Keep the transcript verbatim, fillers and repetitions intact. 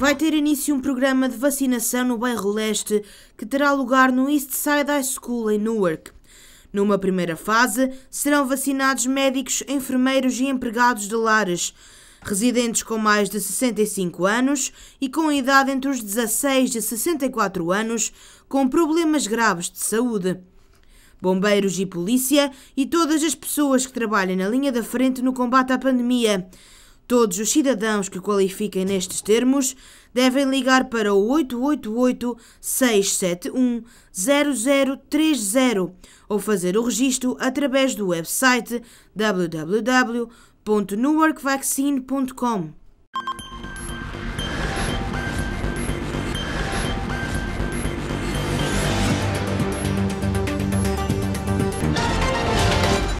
Vai ter início um programa de vacinação no bairro Leste que terá lugar no East Side High School em Newark. Numa primeira fase, serão vacinados médicos, enfermeiros e empregados de lares, residentes com mais de sessenta e cinco anos e com idade entre os dezasseis e sessenta e quatro anos, com problemas graves de saúde. Bombeiros e polícia e todas as pessoas que trabalham na linha da frente no combate à pandemia. Todos os cidadãos que qualifiquem nestes termos devem ligar para o oito oito oito, seis sete um, zero zero três zero ou fazer o registro através do website w w w ponto newark vaccine ponto com.